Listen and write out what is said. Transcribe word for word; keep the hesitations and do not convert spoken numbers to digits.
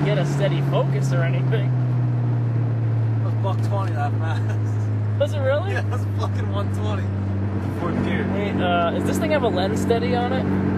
get a steady focus or anything. It was buck twenty that fast. Was it really? Yeah, it was fucking one twenty. Fourth gear. Hey, uh, does this thing have a lens steady on it?